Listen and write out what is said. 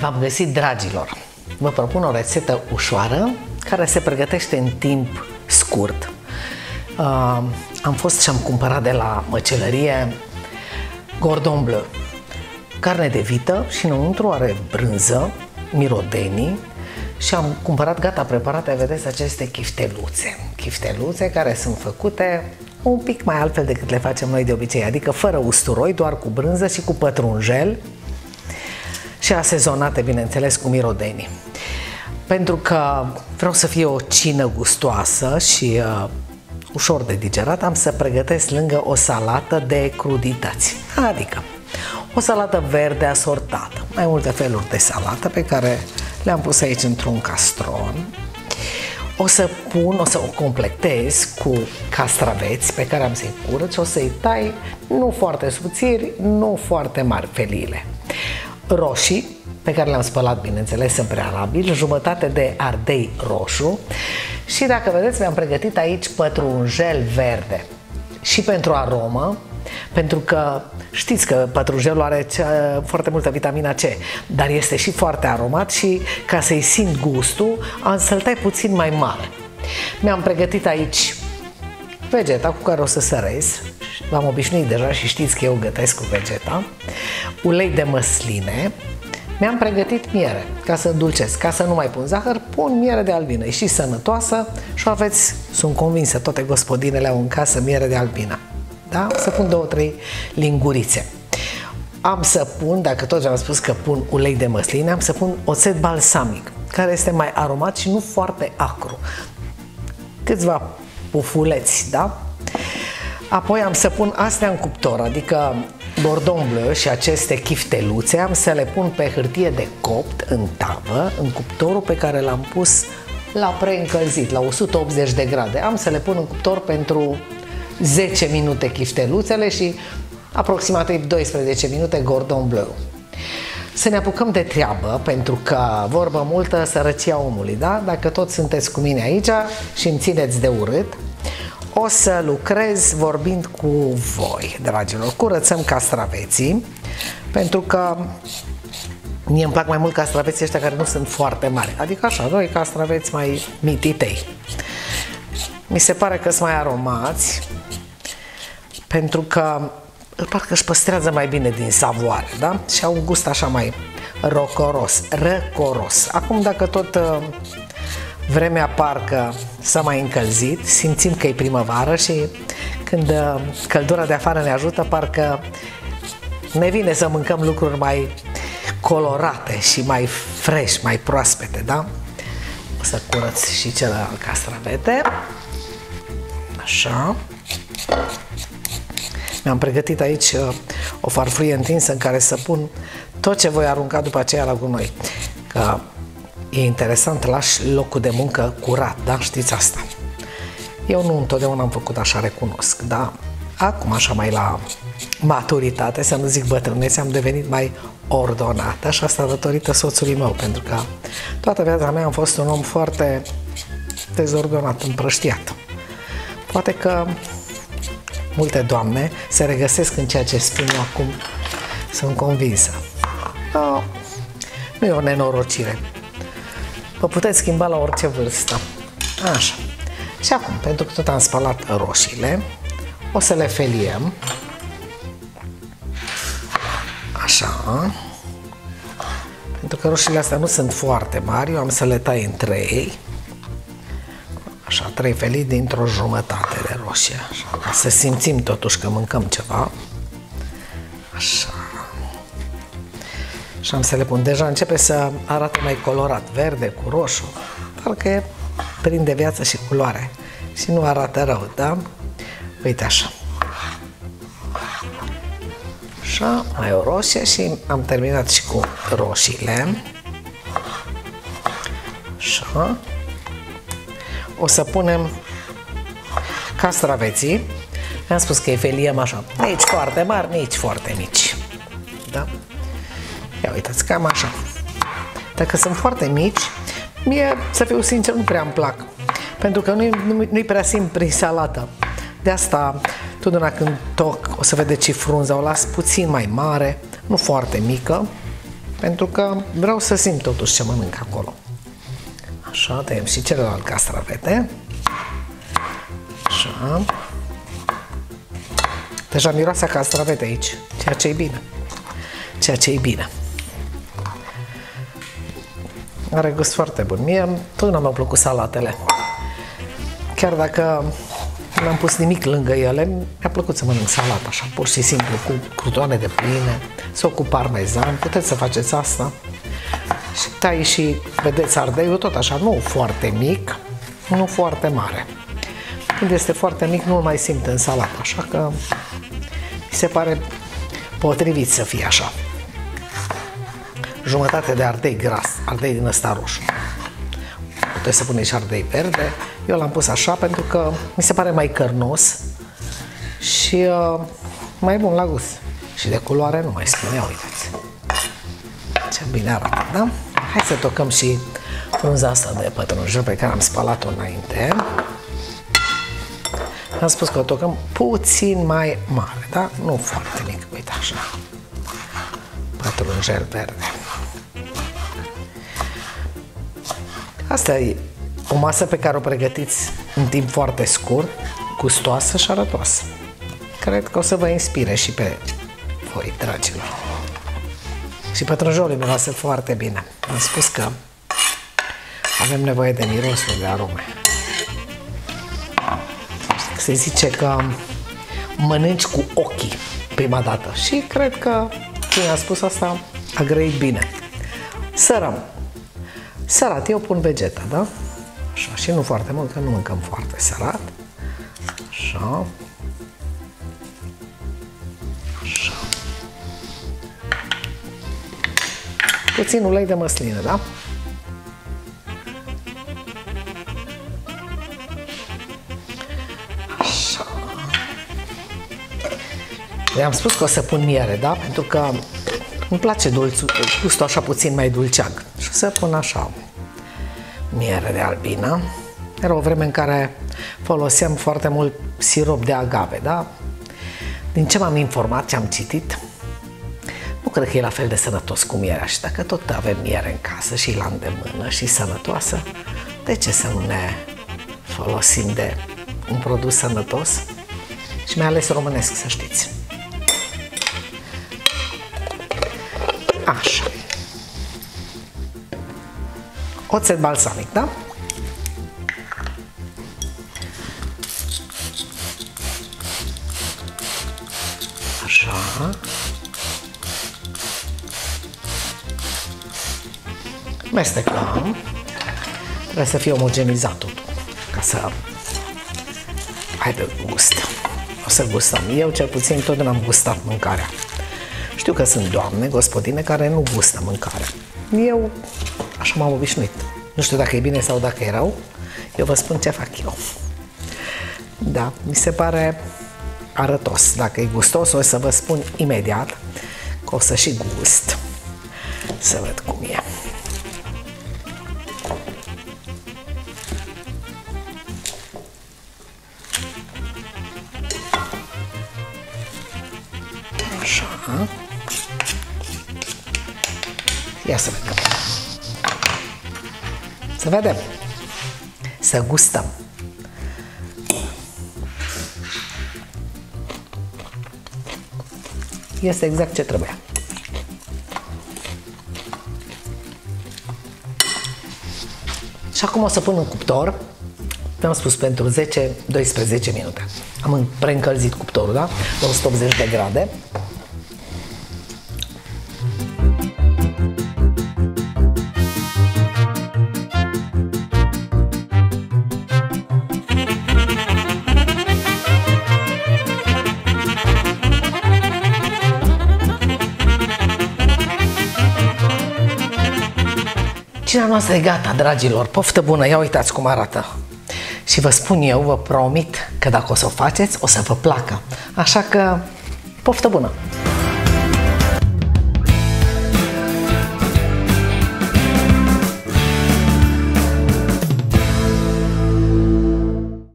v-am găsit, dragilor! Vă propun o rețetă ușoară care se pregătește în timp scurt. Am fost și am cumpărat de la măcelărie Cordon Bleu, carne de vită și înăuntru are brânză, mirodenii și am cumpărat gata preparate, vedeți, aceste chifteluțe. Chifteluțe care sunt făcute un pic mai altfel decât le facem noi de obicei, adică fără usturoi, doar cu brânză și cu pătrunjel și asezonate, bineînțeles, cu mirodenii. Pentru că vreau să fie o cină gustoasă și ușor de digerat, am să pregătesc lângă o salată de crudități, adică o salată verde asortată, mai multe feluri de salată pe care le-am pus aici într-un castron. O să o completez cu castraveți pe care am să-i curăț și o să-i tai nu foarte subțiri, nu foarte mari feliile. Roșii, pe care le-am spălat, bineînțeles, în prealabil, jumătate de ardei roșu și, dacă vedeți, mi-am pregătit aici pătrunjel verde și pentru aromă, pentru că știți că pătrunjelul are foarte multă vitamina C, dar este și foarte aromat și ca să-i simt gustul, am să-l tai puțin mai mare. Mi-am pregătit aici vegeta cu care o să sărez, v-am obișnuit deja și știți că eu gătesc cu vegeta, ulei de măsline, mi-am pregătit miere ca să îndulcesc, ca să nu mai pun zahăr, pun miere de albină, e și sănătoasă și o aveți, sunt convinsă, toate gospodinele au în casă miere de albină. Da? Să pun 2-3 lingurițe. Am să pun, dacă tot am spus că pun ulei de măsline, am să pun oțet balsamic, care este mai aromat și nu foarte acru. Câțiva pufuleți, da? Apoi am să pun astea în cuptor, adică Cordon Bleu și aceste chifteluțe, am să le pun pe hârtie de copt în tavă, în cuptorul pe care l-am pus la preîncălzit, la 180 de grade. Am să le pun în cuptor pentru 10 minute chifteluțele și aproximativ 12 minute Cordon Bleu. Să ne apucăm de treabă, pentru că vorbă multă, sărăcia omului, da? Dacă toți sunteți cu mine aici și îmi țineți de urât, o să lucrez vorbind cu voi, dragilor. Curățăm castraveții, pentru că mie îmi plac mai mult castraveții ăștia care nu sunt foarte mari, adică așa, 2 castraveți mai mititei. Mi se pare că sunt mai aromați, pentru că parcă își păstrează mai bine din savoare, da? Și au un gust așa mai răcoros. Acum, dacă tot vremea parcă s-a mai încălzit, simțim că e primăvară și când căldura de afară ne ajută, parcă ne vine să mâncăm lucruri mai colorate și mai fresh, mai proaspete, da? O să curăț și celălalt castravete. Așa. Mi-am pregătit aici o farfurie întinsă în care să pun tot ce voi arunca după aceea la gunoi. Că e interesant, lași locul de muncă curat, da? Știți asta. Eu nu întotdeauna am făcut așa, recunosc, da? Acum, așa mai la maturitate, să nu zic bătrânețe, am devenit mai ordonată și asta datorită soțului meu, pentru că toată viața mea am fost un om foarte dezordonat, împrăștiat. Poate că multe doamne se regăsesc în ceea ce spun eu acum, sunt convinsă. Nu e o nenorocire. Vă puteți schimba la orice vârstă. Așa. Și acum, pentru că tot am spălat roșiile, o să le feliem. Așa. Pentru că roșiile astea nu sunt foarte mari, eu am să le tai în 3. Așa, 3 felii dintr-o jumătate de roșie. Așa, ca să simțim totuși că mâncăm ceva. Așa. Și am să le pun. Deja începe să arate mai colorat, verde cu roșu. Parcă prinde viață și culoare. Și nu arată rău, da? Uite așa. Așa, mai o roșie și am terminat și cu roșiile. Așa. O să punem castraveții. Am spus că îi feliem așa, nici foarte mari, nici foarte mici. Da? Ia uitați, cam așa. Dacă sunt foarte mici, mie, să fiu sincer, nu prea îmi plac. Pentru că nu-i prea simt prin salată. De asta, totdeauna când toc, o să vedeți și frunza, o las puțin mai mare, nu foarte mică. pentru că vreau să simt totuși ce mănânc acolo. Așa, tăiem și celălalt castravete. Așa. Deja miroase a castravete aici, ceea ce e bine. Ceea ce e bine. Are gust foarte bun. Mie totdeauna mi-au plăcut salatele. Chiar dacă n-am pus nimic lângă ele, mi-a plăcut să mănânc salata așa, pur și simplu, cu crutoane de pâine sau cu parmezan. Puteți să faceți asta. Și tai și, vedeți, ardeiul tot așa, nu foarte mic, nu foarte mare. Când este foarte mic, nu-l mai simt în salată, așa că mi se pare potrivit să fie așa. Jumătate de ardei gras, ardei din ăsta roșu. Puteți să puneți și ardei verde. Eu l-am pus așa pentru că mi se pare mai cărnos și mai bun la gust. Și de culoare nu mai spune, uitați. Ce bine arată, da? Hai să tocăm și frunza asta de pătrunjel pe care am spălat-o înainte. Am spus că o tocăm puțin mai mare, da? Nu foarte mic, uite așa. Pătrunjel verde. Asta e o masă pe care o pregătiți în timp foarte scurt, gustoasă și arătoasă. Cred că o să vă inspire și pe voi, dragilor. Și pătrunjolul miroase foarte bine. Am spus că avem nevoie de mirosul, de arome. Se zice că mănânci cu ochii prima dată și cred că cine a spus asta a grăit bine. Sărăm. Sărat, eu pun vegeta, da? Așa, și nu foarte mult, că nu mâncăm foarte sărat. Așa. Așa. Puțin ulei de măslină, da? Așa. Le-am spus că o să pun miere, da? Pentru că îmi place gustul așa puțin mai dulceag. Și o să pun așa miere de albină. Era o vreme în care foloseam foarte mult sirop de agave, da? Din ce m-am informat, ce am citit, nu cred că e la fel de sănătos cu mierea. Și dacă tot avem miere în casă și la îndemână și sănătoasă, de ce să nu ne folosim de un produs sănătos? Și mai ales românesc, să știți. Așa. Oțet balsamic, da? Așa. Mestecăm. Trebuie să fie omogenizat totul, ca să aibă gust. O să gustăm. Eu cel puțin totdeauna am gustat mâncarea. Știu că sunt doamne, gospodine, care nu gustă mâncarea. Eu așa m-am obișnuit. Nu știu dacă e bine sau dacă e rău. Eu vă spun ce fac eu. Da, mi se pare arătos. Dacă e gustos, o să vă spun imediat că o să și gust. Să văd cum e. Așa. Ia să vedem. Să vedem. Să gustăm. Este exact ce trebuia. Și acum o să pun în cuptor. V-am spus pentru 10-12 minute. Am preîncălzit cuptorul, da? La 180 de grade. Cina noastră e gata, dragilor. Poftă bună, ia uitați cum arată. Și vă spun eu, vă promit că dacă o să o faceți, o să vă placă. Așa că, poftă bună!